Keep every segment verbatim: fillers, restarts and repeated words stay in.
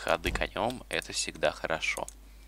ходы конем это всегда хорошо.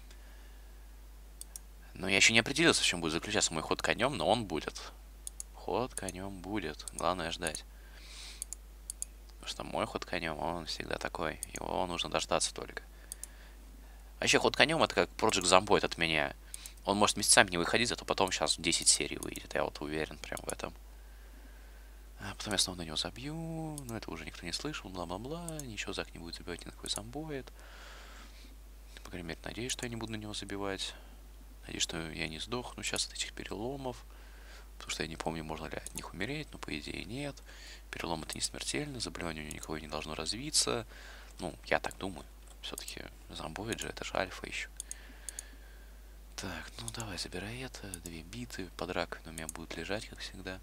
Но я еще не определился, в чем будет заключаться мой ход конем, но он будет. Ход конем будет. Главное ждать. Потому что мой ход конем, он всегда такой. Его нужно дождаться только. Вообще, ход конем это как Project Zomboid от меня. Он может месяцами не выходить, зато потом сейчас десять серий выйдет. Я вот уверен прям в этом. А потом я снова на него забью. Но это уже никто не слышал. Бла-бла-бла. Ничего Зак не будет забивать, никакой Zomboid. По крайней мере, надеюсь, что я не буду на него забивать. Надеюсь, что я не сдохну сейчас от этих переломов. Потому что я не помню, можно ли от них умереть, но по идее нет. Перелом это не смертельно, заболевание у него никого не должно развиться. Ну, я так думаю. Все-таки Zomboid же, это же альфа еще. Так, ну давай, забирай это. Две биты под раковиной у меня будут лежать, как всегда.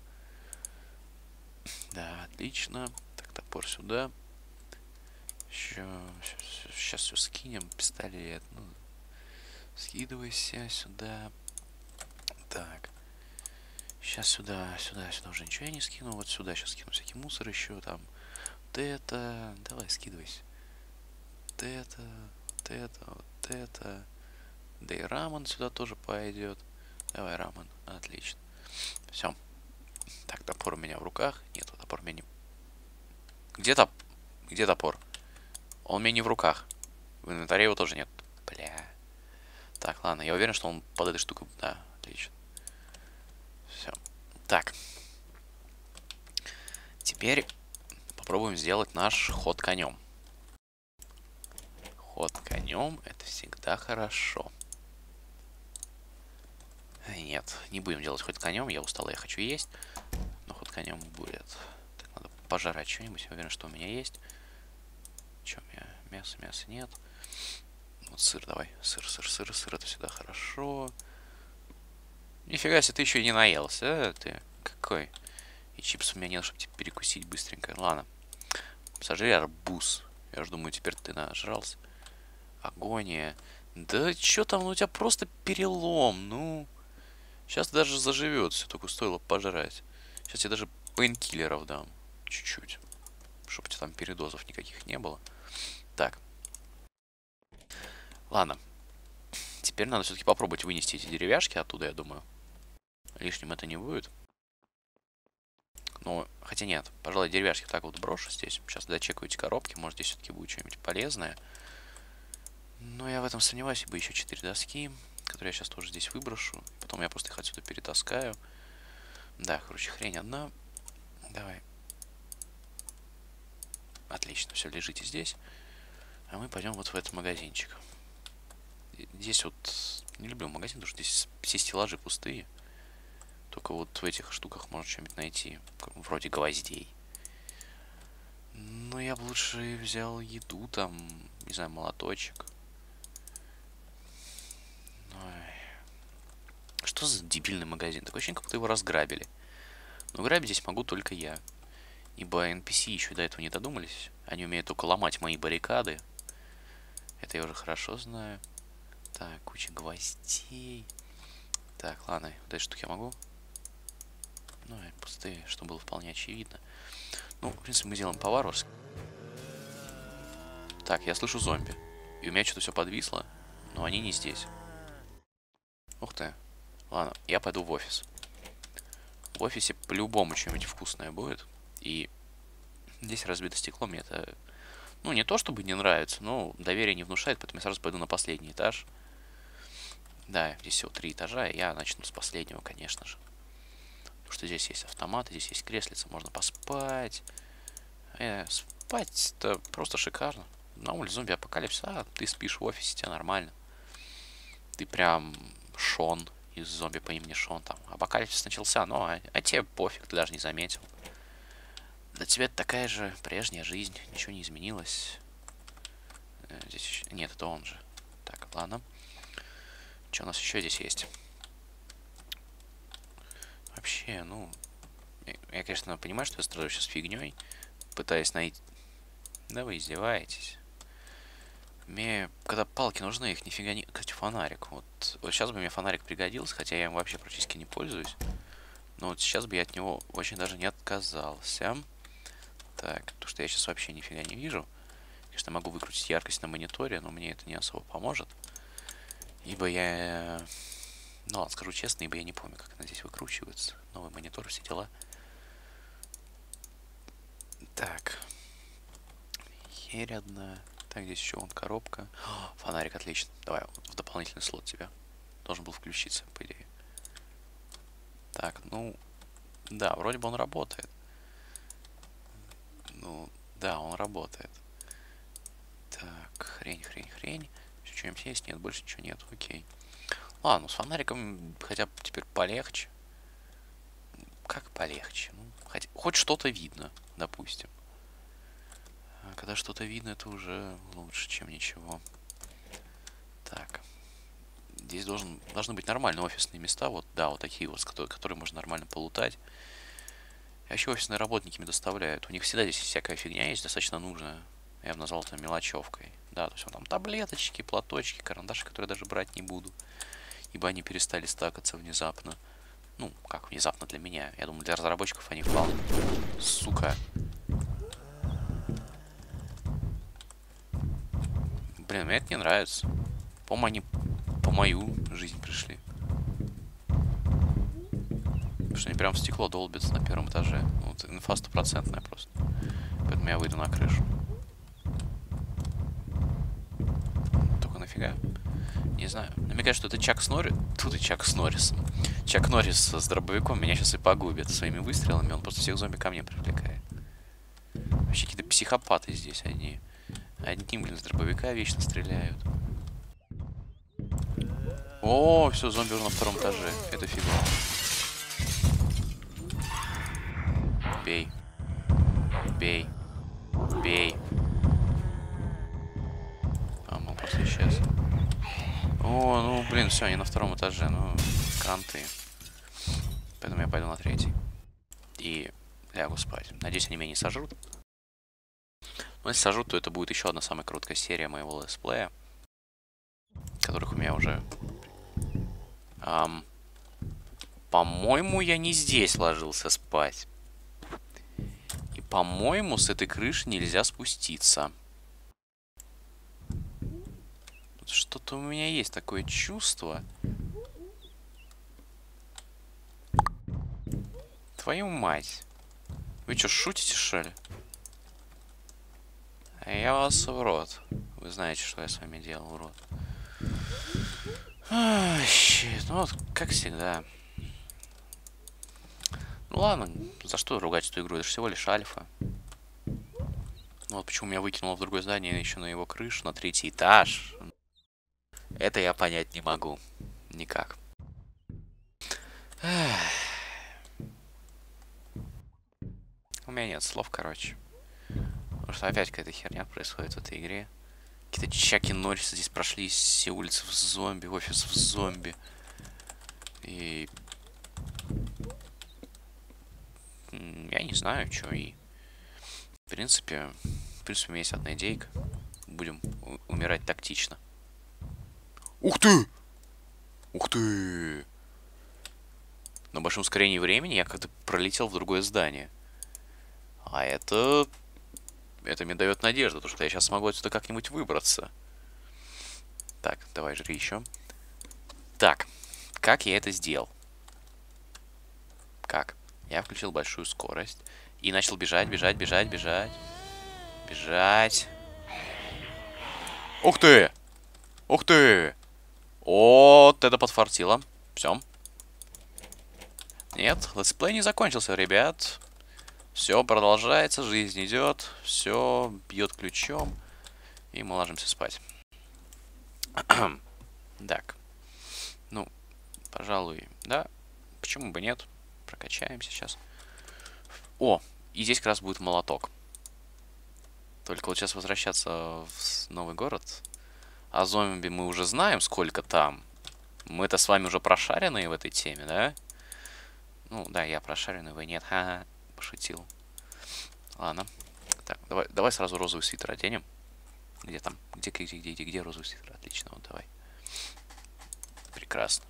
Да, отлично. Так, топор сюда. Еще, сейчас все скинем. Пистолет. Ну, скидывайся сюда. Так. Сейчас сюда, сюда, сюда уже ничего я не скину. Вот сюда сейчас скину всякий мусор еще. Там. Вот это. Давай, скидывайся. Вот это. Вот это. Вот это. Да и рамен сюда тоже пойдет. Давай, рамен. Отлично. Все. Так, топор у меня в руках. Нет, топор у меня не... Где топ... Где топор? Он у меня не в руках. В инвентаре его тоже нет. Бля. Так, ладно. Я уверен, что он под этой штукой... Да, отлично. Все. Так. Теперь попробуем сделать наш ход конем. Ход конем это всегда хорошо. Нет, не будем делать ход конем. Я устал, я хочу есть. Но ход конем будет. Так, надо пожрать что-нибудь. Я уверен, что у меня есть. Че у меня? Мясо, мяса нет. Вот сыр давай. Сыр, сыр, сыр, сыр. Это всегда хорошо. Нифига себе, ты еще и не наелся, а? Ты какой? И чипсов у меня нет, чтобы тебе перекусить быстренько. Ладно. Сожри арбуз. Я же думаю, теперь ты нажрался. Агония. Да что там, ну у тебя просто перелом, ну... Сейчас даже заживет, все только стоило пожрать. Сейчас я даже пейнкиллеров дам. Чуть-чуть. Чтобы у тебя там передозов никаких не было. Так. Ладно. Теперь надо все-таки попробовать вынести эти деревяшки оттуда, я думаю. Лишним это не будет. Ну, хотя нет. Пожалуй, деревяшки так вот брошу здесь. Сейчас дочекаю эти коробки. Может, здесь все-таки будет что-нибудь полезное. Но я в этом сомневаюсь, ибо еще четыре доски, которые я сейчас тоже здесь выброшу. Потом я просто их отсюда перетаскаю. Да, короче, хрень одна. Давай. Отлично, все, лежите здесь. А мы пойдем вот в этот магазинчик. Здесь вот... Не люблю магазин, потому что здесь все стеллажи пустые. Только вот в этих штуках можно что-нибудь найти. Вроде гвоздей. Но я бы лучше взял еду там. Не знаю, молоточек. Что за дебильный магазин? Такое ощущение, как будто его разграбили. Но грабить здесь могу только я. Ибо эн пи си еще до этого не додумались. Они умеют только ломать мои баррикады. Это я уже хорошо знаю. Так, куча гвоздей. Так, ладно, вот эти штуки я могу. Ну, и пустые, что было вполне очевидно. Ну, в принципе, мы делаем по-варварски. Так, я слышу зомби. И у меня что-то все подвисло. Но они не здесь. Ух ты. Ладно, я пойду в офис. В офисе по-любому что-нибудь вкусное будет. И здесь разбито стекло. Мне это, ну, не то чтобы не нравится, но доверие не внушает, поэтому я сразу пойду на последний этаж. Да, здесь всего три этажа, и я начну с последнего, конечно же. Потому что здесь есть автоматы, здесь есть креслица, можно поспать. Э, спать-то просто шикарно. На улице зомби-апокалипсис, а ты спишь в офисе, тебе нормально. Ты прям Шон из зомби по имени Шон там. Апокалипсис начался, но а, а тебе пофиг, ты даже не заметил. Для тебя это такая же прежняя жизнь, ничего не изменилось. Здесь еще... Нет, это он же. Так, ладно. Что у нас еще здесь есть? Вообще, ну... Я, я, конечно, понимаю, что я страдаю сейчас фигней. Пытаясь найти... Да вы издеваетесь. Мне, когда палки нужны, их нифига не... Кстати, фонарик. Вот, вот сейчас бы мне фонарик пригодился, хотя я им вообще практически не пользуюсь. Но вот сейчас бы я от него очень даже не отказался. Так, потому что я сейчас вообще нифига не вижу. Конечно, я могу выкрутить яркость на мониторе, но мне это не особо поможет. Ибо я... Ну ладно, скажу честно, ибо я не помню, как она здесь выкручивается. Новый монитор, все дела. Так. Херь одна. Так, здесь еще вон коробка. О, фонарик, отлично. Давай, вот в дополнительный слот тебя. Должен был включиться, по идее. Так, ну... Да, вроде бы он работает. Ну, да, он работает. Так, хрень, хрень, хрень. Что-нибудь есть? Нет, больше ничего нет. Окей. Ладно, с фонариком хотя бы теперь полегче. Как полегче? Ну, хоть, хоть что-то видно, допустим. А когда что-то видно, это уже лучше, чем ничего. Так. Здесь должен, должны быть нормальные офисные места. Вот, да, вот такие вот, которые, которые можно нормально полутать. А еще офисные работники мне доставляют. У них всегда здесь всякая фигня есть, достаточно нужная. Я бы назвал это мелочевкой. Да, то есть вот там таблеточки, платочки, карандаши, которые я даже брать не буду. Ибо они перестали стакаться внезапно. Ну, как внезапно для меня. Я думаю, для разработчиков они вполне... Сука. Блин, мне это не нравится. По-моему, они по мою жизнь пришли. Потому что они прям в стекло долбятся на первом этаже. Вот инфа стопроцентная просто. Поэтому я выйду на крышу. Только нафига? Не знаю. Но мне кажется, что это Чак с Норрис... Тут и Чак с Норрисом. Чак Норрис с дробовиком меня сейчас и погубит своими выстрелами. Он просто всех зомби ко мне привлекает. Вообще какие-то психопаты здесь одни. Одни, блин, с дробовика вечно стреляют. О, все, зомби уже на втором этаже. Это фигово. Бей. Бей. Бей. А, он просто исчез. О, ну, блин, все, они на втором этаже. Ну, кранты. Поэтому я пойду на третий. И лягу спать. Надеюсь, они меня не сожрут. Но если сожрут, то это будет еще одна самая короткая серия моего летсплея. Которых у меня уже... Ам... По-моему, я не здесь ложился спать. И, по-моему, с этой крыши нельзя спуститься. Что-то у меня есть такое чувство. Твою мать. Вы что, шутите, что ли? Я вас в рот. Вы знаете, что я с вами делал, в рот. А, щит. Ну вот, как всегда. Ну ладно, за что ругать эту игру? Это же всего лишь альфа. Ну вот почему меня выкинуло в другое здание, еще на его крышу, на третий этаж. Это я понять не могу. Никак. Эх. У меня нет слов, короче. Потому что опять какая-то херня происходит в этой игре. Какие-то Чаки Норрисы здесь прошли все улицы в зомби, офис в зомби. И... Я не знаю, что и... В принципе, в принципе, у меня есть одна идейка. Будем умирать тактично. Ух ты! Ух ты! На большом ускорении времени я как-то пролетел в другое здание. А это... Это мне дает надежду, потому что я сейчас смогу отсюда как-нибудь выбраться. Так, давай, жри еще. Так, как я это сделал? Как? Я включил большую скорость и начал бежать, бежать, бежать, бежать. Бежать. Ух ты! Ух ты! Вот это подфартило. Все. Нет, летсплей не закончился, ребят. Все продолжается, жизнь идет, все бьет ключом, и мы ложимся спать. Так. Ну, пожалуй, да. Почему бы нет? Прокачаемся сейчас. О, и здесь как раз будет молоток. Только вот сейчас возвращаться в новый город. А зомби мы уже знаем, сколько там. Мы-то с вами уже прошаренные в этой теме, да? Ну, да, я прошаренный, вы нет. Ха-ха, пошутил. Ладно. Так, давай, давай сразу розовый свитер оденем. Где там? Где, где, где, где, где розовый свитер? Отлично, вот давай. Прекрасно.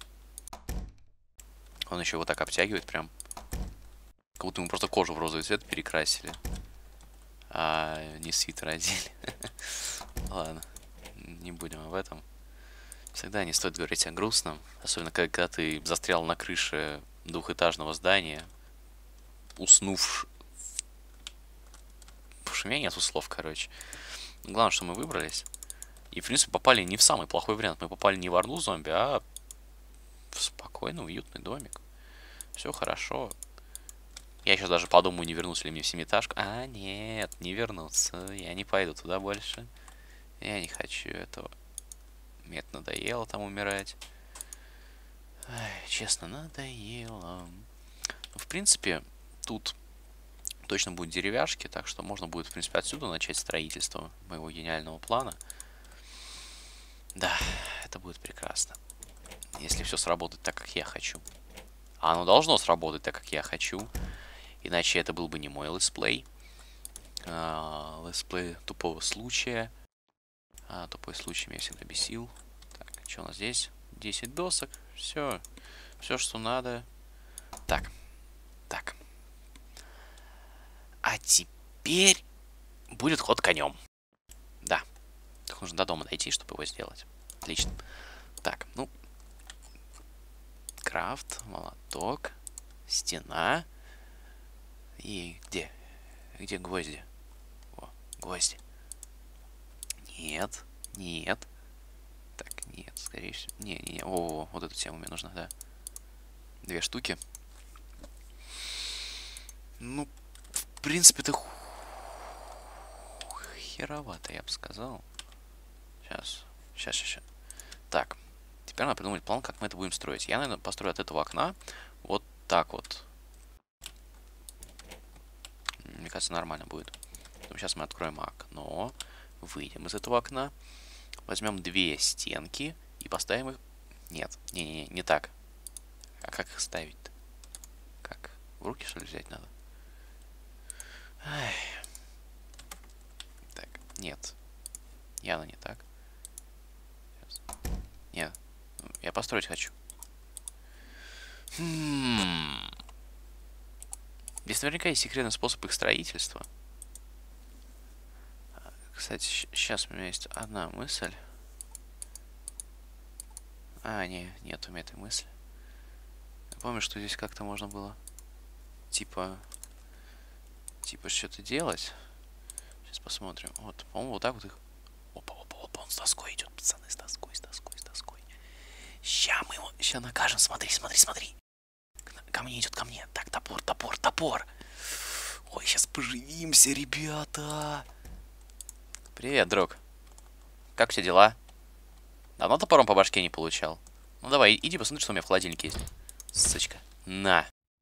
Он еще вот так обтягивает прям. Как будто мы просто кожу в розовый цвет перекрасили. А не свитер одели. Ладно, не будем об этом. Всегда не стоит говорить о грустном. Особенно, когда ты застрял на крыше двухэтажного здания, уснув... Потому что у меня нету слов, короче. Главное, что мы выбрались. И, в принципе, попали не в самый плохой вариант. Мы попали не в орду зомби, а в спокойный, уютный домик. Все хорошо. Я сейчас даже подумаю, не вернусь ли мне в семиэтажку. А, нет, не вернуться. Я не пойду туда больше. Я не хочу этого. Мне это надоело там умирать. Ай, честно, надоело. В принципе, тут точно будут деревяшки, так что можно будет, в принципе, отсюда начать строительство моего гениального плана. Да, это будет прекрасно. Если все сработает так, как я хочу. А оно должно сработать так, как я хочу. Иначе это был бы не мой летсплей. А, летсплей тупого случая. А, тупой случай меня всегда бесил. Так, что у нас здесь? десять досок. Все. Все, что надо. Так. Так. А теперь будет ход конем. Да. Так нужно до дома дойти, чтобы его сделать. Отлично. Так, ну. Крафт, молоток, стена. И где? Где гвозди? О, гвозди. Нет, нет. Так, нет, скорее всего. Не, не, не. О, вот эту тему мне нужна, да. Две штуки. Ну, в принципе, это херовато, я бы сказал. Сейчас, сейчас, сейчас. Так, теперь надо придумать план, как мы это будем строить. Я, наверное, построю от этого окна вот так вот. Мне кажется, нормально будет. Сейчас мы откроем окно, выйдем из этого окна, возьмем две стенки и поставим их... Нет, не-не-не, не так. А как их ставить-то? Как? В руки, что ли, взять надо? Ай. Так, нет. Явно не так. Сейчас. Нет, я построить хочу. Хм. Здесь наверняка есть секретный способ их строительства. Кстати, сейчас у меня есть одна мысль. А, не, нет у меня этой мысли. Я помню, что здесь как-то можно было типа типа что-то делать. Сейчас посмотрим. Вот, по-моему, вот так вот их... Опа, опа, опа, он с доской идет, пацаны, с доской, с доской, с доской. Ща мы его, ща накажем, смотри, смотри, смотри. Ко мне идет, ко мне. Так, топор, топор, топор. Ой, сейчас поживимся, ребята. Привет, друг. Как все дела? Давно топором по башке не получал? Ну давай, иди посмотри, что у меня в холодильнике есть. Сучка. На.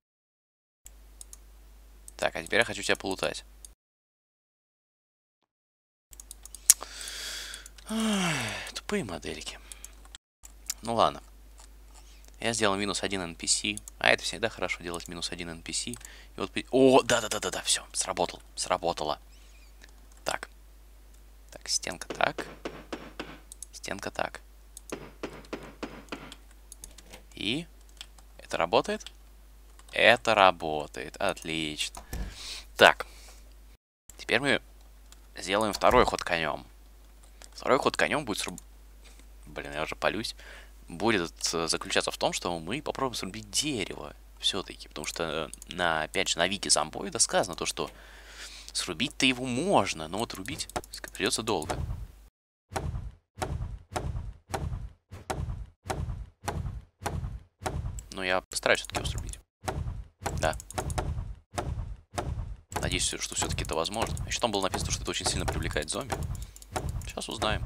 Так, а теперь я хочу тебя полутать. Ах, тупые модельки. Ну ладно. Я сделал минус один эн пи си. А это всегда хорошо делать минус один эн пи си. И вот... О, да-да-да-да-да, все, сработал. Сработало. Так. Так, стенка так. Стенка так. И... Это работает? Это работает. Отлично. Так. Теперь мы сделаем второй ход конем. Второй ход конем будет сруб... Блин, я уже палюсь. Будет заключаться в том, что мы попробуем срубить дерево. Все-таки. Потому что, на, опять же, на вики зомбоида сказано то, что срубить-то его можно, но вот рубить придется долго. Но я постараюсь все-таки его срубить. Да. Надеюсь, что все-таки это возможно. Еще там было написано, что это очень сильно привлекает зомби. Сейчас узнаем.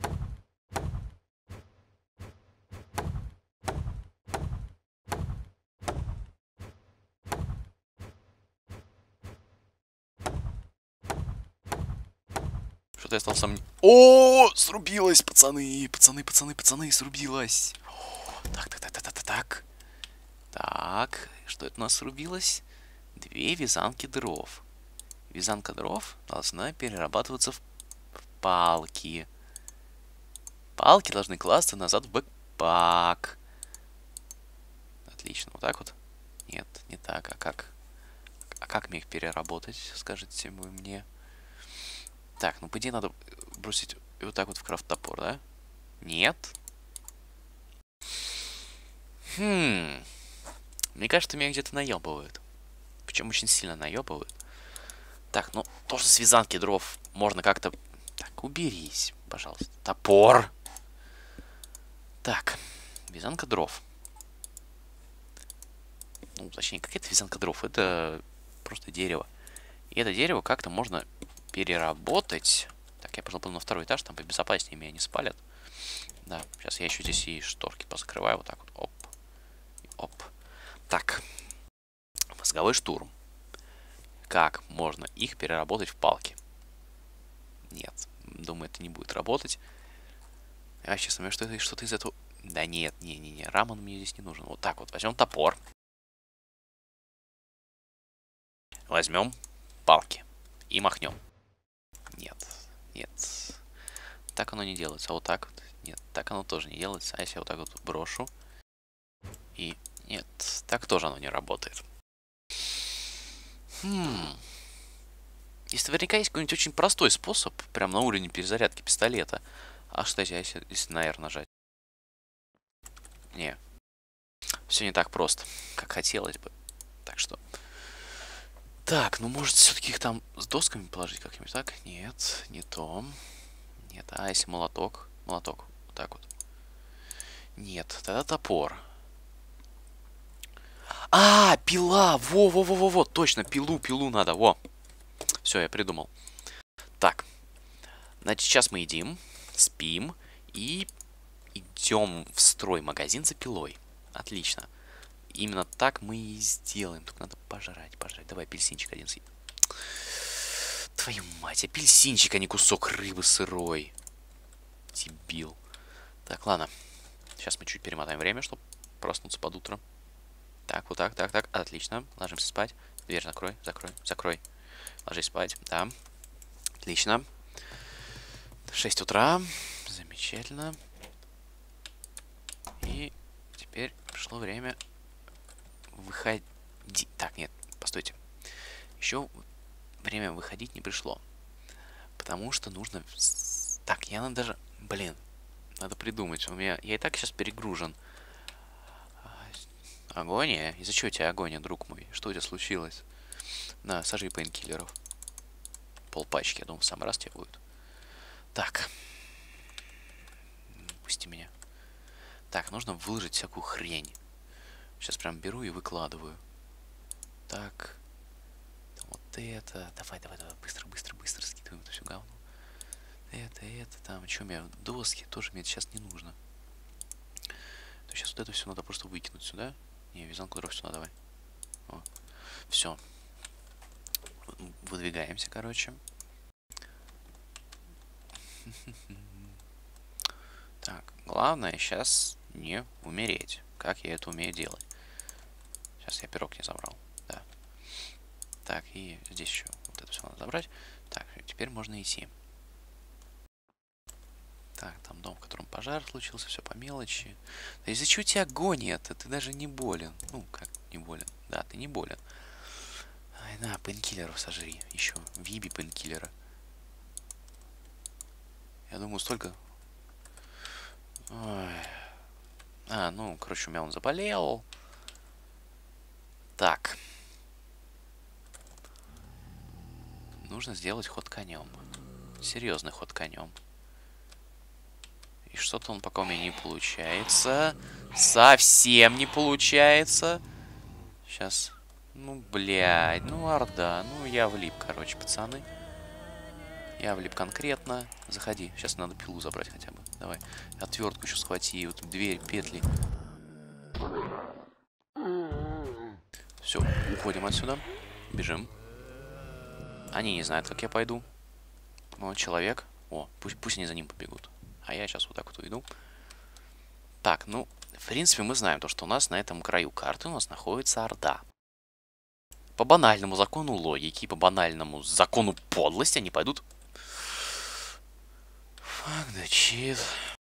Что-то я стал сомневаться. О, срубилась, пацаны, пацаны, пацаны, пацаны, срубилась. Так, так, так, так, так, так. Так, что это у нас срубилось? Две вязанки дров. Вязанка дров должна перерабатываться в палки. Палки должны класться назад в бэкпак. Отлично, вот так вот. Нет, не так, а как? А как мне их переработать, скажите вы мне? Так, ну по идее надо бросить И вот так вот в крафт топор, да? Нет. Хм. Мне кажется, меня где-то наебывают. Причем очень сильно наебывают. Так, ну, тоже с вязанки дров можно как-то... Так, уберись, пожалуйста. Топор. Так, вязанка дров. Ну, точнее, какая это вязанка дров? Это просто дерево. И это дерево как-то можно переработать. Так, я пошел на второй этаж, там побезопаснее меня не спалят. Да, сейчас я еще здесь и шторки позакрываю. Вот так вот. Оп. Оп. Так. Мозговой штурм. Как можно их переработать в палки? Нет. Думаю, это не будет работать. Я честно говорю, что это что-то из этого... Да нет, не-не-не. Рамон мне здесь не нужен. Вот так вот. Возьмем топор. Возьмем палки. И махнем. Нет. Нет. Так оно не делается. А вот так вот. Нет, так оно тоже не делается. А если я вот так вот брошу? И... Нет, так тоже оно не работает. Хм... Здесь наверняка есть какой-нибудь очень простой способ, прям на уровне перезарядки пистолета. А что если, если на R нажать? Не. Все не так просто, как хотелось бы. Так что... Так, ну может все-таки их там с досками положить как-нибудь, так? Нет, не то. Нет, а если молоток? Молоток, вот так вот. Нет, тогда топор. А, пила! Во-во-во-во-во, точно, пилу, пилу надо, во. Все, я придумал. Так, значит, сейчас мы едим, спим и идем в строймагазин за пилой. Отлично. Именно так мы и сделаем. Только надо пожрать, пожрать. Давай апельсинчик один съедим. Твою мать, апельсинчик, а не кусок рыбы сырой. Дебил. Так, ладно. Сейчас мы чуть перемотаем время, чтобы проснуться под утро. Так, вот так, так, так. Отлично. Ложимся спать. Дверь закрой, закрой, закрой. Ложись спать, да. Отлично. шесть утра. Замечательно. И теперь пришло время выходить. Так, нет, постойте. Еще время выходить не пришло. Потому что нужно... Так, я надо даже... Блин, надо придумать. У меня... Я и так сейчас перегружен. Агония? Из-за чего у тебя агония, друг мой? Что у тебя случилось? На, сожги пейнкиллеров. Пол пачки, я думал, в самый раз тебе будет. Так. Пусти меня. Так, нужно выложить всякую хрень. Сейчас прям беру и выкладываю. Так. Вот это. Давай, давай, давай. Быстро, быстро, быстро скидываем это все говно. Это, это, там. Что у меня? Доски тоже мне сейчас не нужно. То сейчас вот это все надо просто выкинуть сюда. Не, вязанку дров сюда давай. О. Все. Выдвигаемся, короче. Так, главное сейчас не умереть. Как я это умею делать? Сейчас я пирог не забрал. Да. Так, и здесь еще вот это все надо забрать. Так, теперь можно идти. Так, там дом, в котором пожар случился, все по мелочи. Да из-за чего у тебя агония-то? Ты даже не болен. Ну, как не болен? Да, ты не болен. Ай, на, пейнкиллеров сожри. Еще виби пейнкиллера. Я думаю, столько... Ой. А, ну, короче, у меня он заболел. Так. Нужно сделать ход конем. Серьезный ход конем. И что-то он пока у меня не получается. Совсем не получается. Сейчас. Ну, блядь. Ну, орда. Ну, я влип, короче, пацаны. Я влип конкретно. Заходи. Сейчас надо пилу забрать хотя бы. Давай. Отвертку еще схвати. Вот дверь, петли. Все, уходим отсюда. Бежим. Они не знают, как я пойду. Вот человек. О, пусть, пусть они за ним побегут. А я сейчас вот так вот уйду. Так, ну, в принципе, мы знаем то, что у нас на этом краю карты у нас находится орда. По банальному закону логики, по банальному закону подлости они пойдут... Fuck the shit.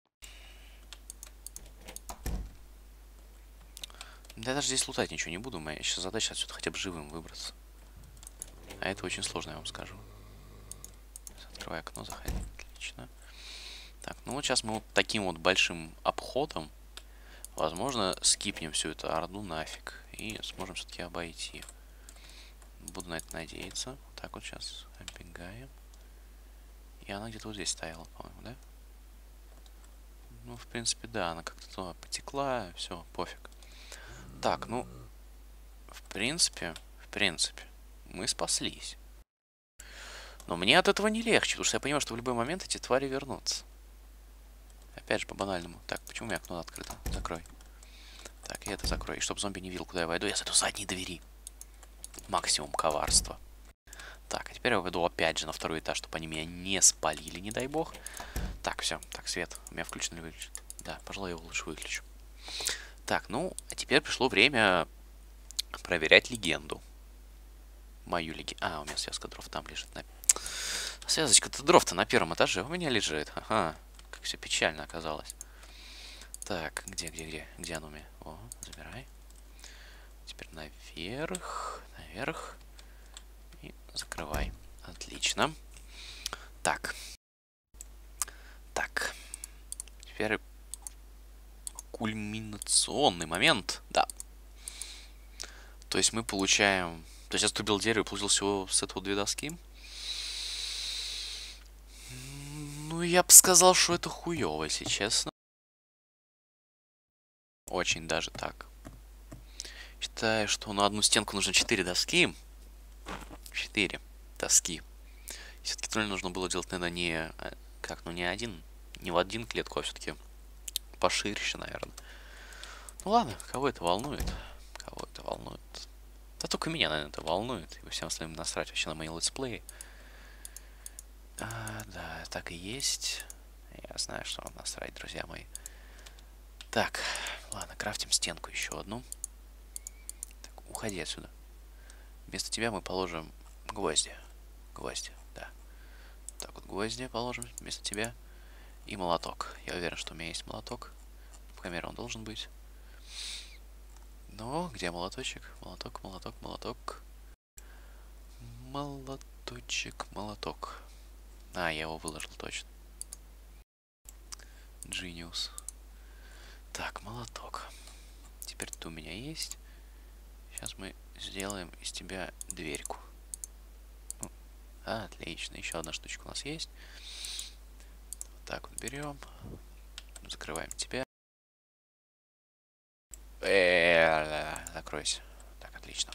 Да я даже здесь лутать ничего не буду. Моя сейчас задача отсюда хотя бы живым выбраться. А это очень сложно, я вам скажу. Открывай окно, заходи. Отлично. Так, ну вот сейчас мы вот таким вот большим обходом, возможно, скипнем всю эту орду нафиг. И сможем все-таки обойти. Буду на это надеяться. Вот так вот сейчас оббегаем. И она где-то вот здесь стояла, по-моему, да? Ну, в принципе, да, она как-то туда потекла, все, пофиг. Так, ну, в принципе, в принципе, мы спаслись. Но мне от этого не легче, потому что я понимаю, что в любой момент эти твари вернутся. Опять же, по-банальному. Так, почему у меня окно открыто? Закрой. Так, и это закрой. И чтобы зомби не видел, куда я войду, я зайду с задней двери. Максимум коварства. Так, а теперь я войду опять же на второй этаж, чтобы они меня не спалили, не дай бог. Так, все. Так, свет. У меня включен или выключен? Да, пожалуй, я его лучше выключу. Так, ну, а теперь пришло время проверять легенду. Мою легенду. А, у меня связка дров там лежит. На... Связочка-то дров-то на первом этаже у меня лежит. Ага, как все печально оказалось. Так, где, где, где? Где оно у меня? О, забирай. Теперь наверх, наверх. И закрывай. Отлично. Так. Так. Теперь кульминационный момент. Да. То есть мы получаем... То есть я стубил дерево и получил всего с этого две доски. Ну, я бы сказал, что это хуёво, если честно. Очень даже так. Считаю, что на одну стенку нужно четыре доски. четыре доски. Все-таки тролль нужно было делать, наверное, не... Как, ну не один... Не в один клетку, а все-таки поширше, наверное. Ну ладно, кого это волнует? Кого это волнует? Да только меня, наверное, это волнует. И всем остальным насрать вообще на мои летсплеи. А, да, так и есть. Я знаю, что вам насрать, друзья мои. Так, ладно, крафтим стенку еще одну. Так, уходи отсюда. Вместо тебя мы положим гвозди. Гвозди, да. Так вот, гвозди положим вместо тебя. И молоток. Я уверен, что у меня есть молоток. В камере он должен быть. Ну, где молоточек? Молоток, молоток, молоток. Молоточек, молоток. А, я его выложил точно. Genius. Так, молоток. Теперь ты у меня есть. Сейчас мы сделаем из тебя дверьку. Ну, отлично. Еще одна штучка у нас есть. Вот так вот берем. Закрываем тебя. Закройся. Так, отлично.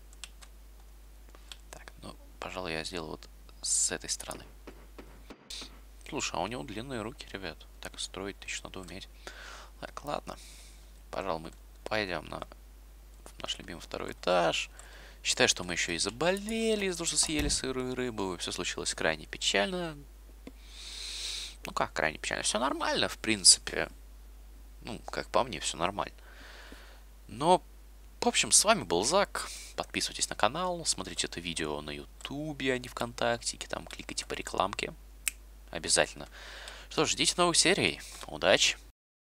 Так, ну, пожалуй, я сделаю вот с этой стороны. Слушай, а у него длинные руки, ребят. Так строить-то еще надо уметь. Так, ладно. Пожалуй, мы пойдем на наш любимый второй этаж. Считаю, что мы еще и заболели из-за того, что съели сырую рыбу. Все случилось крайне печально. Ну как крайне печально? Все нормально, в принципе. Ну, как по мне, все нормально. Но, в общем, с вами был Зак. Подписывайтесь на канал, смотрите это видео на ютубе, а не ВКонтакте. Там кликайте по рекламке. Обязательно. Что ж, ждите новых серий. Удачи!